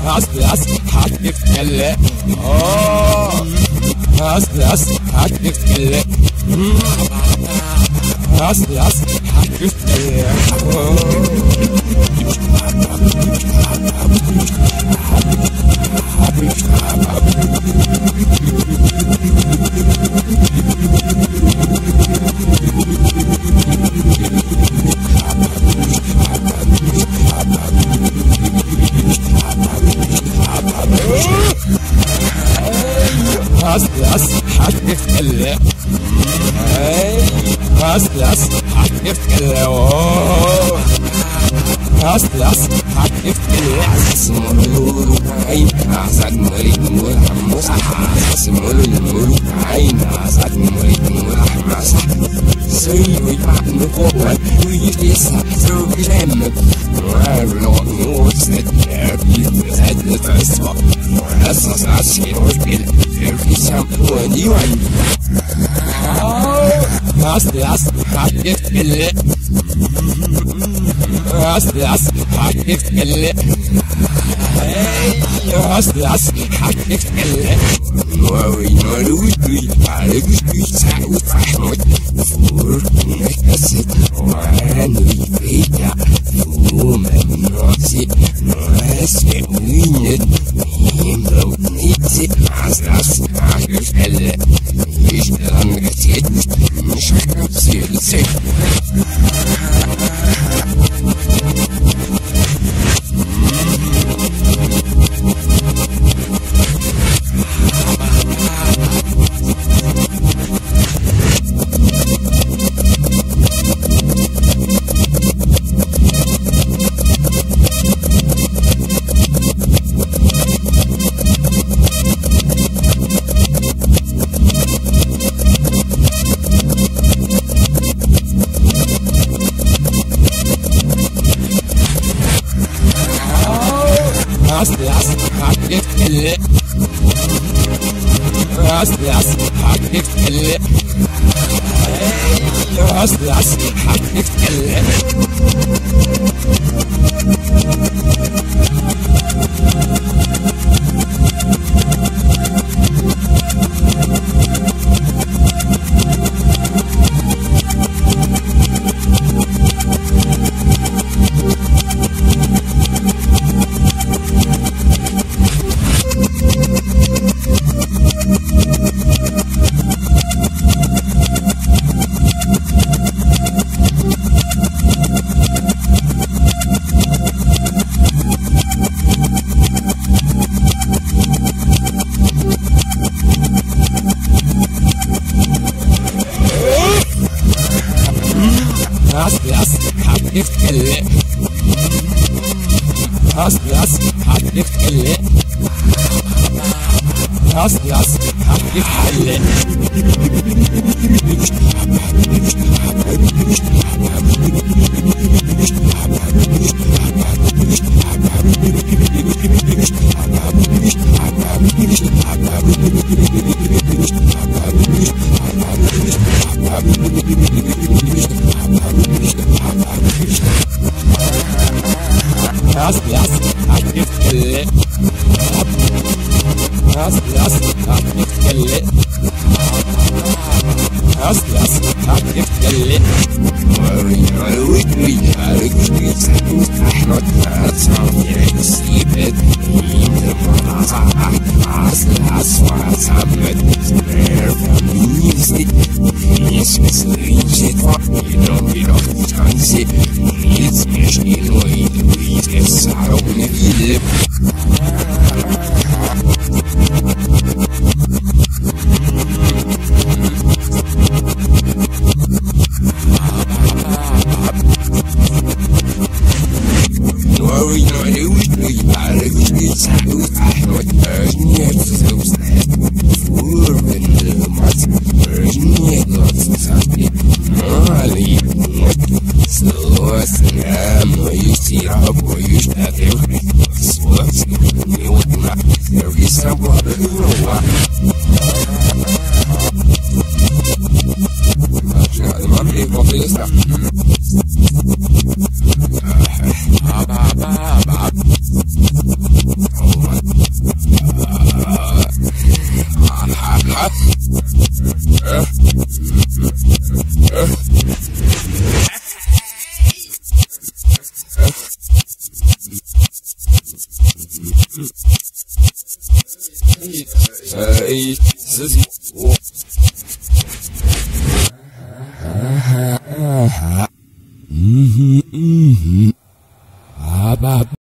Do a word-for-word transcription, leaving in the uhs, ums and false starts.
Hast das hat gefälle. Oh, hast das hat gefälle. Hast das hat gefälle. Was das hat gefälle. Was das hat gefälle. Oh. Was das hat gefälle. Semulu kain asad mulik mulah musah. Semulu mulik kain asad mulik mulah musah. Sui pak nukuan ui desa tergelem. Warlock knows that there is at the first one. Asas asin orbil. Every someone you are. Was das hat gefälle. Was das hat gefälle. Was das hat gefälle. Nur nur du du alle du sagst Fachmod. Für nicht das und wie wieder. Du mein Notzi. Was wir nicht. Nicht was das hat gefälle. Ich bin angezielt. Ich hab sie gesehen. Was das hat gefälle. Was das hat gefälle. Was das hat gefälle. Was das hat gefälle. Was das hat gefälle. Was das hat gefälle. Was das hat gefälle. Was das hat gefälle. Was das hat gefälle. Worry, worry, worry, worry, Ahmad, that's how you see it. In the Plaza, as last was Ahmed, there for music. Yes, Miss Richard, you don't get off the chance. It's me, you know, it's a sorrow in the Worry, no, I wish we had a good time. I know it burns me up to those that fool in the mud. Burns me up to something. Molly, so what's the name? You see how boy you start every sports. You would not. There is some water in the water. I'm going to go for this stuff. Ba ba ba ba. Hey, Susie.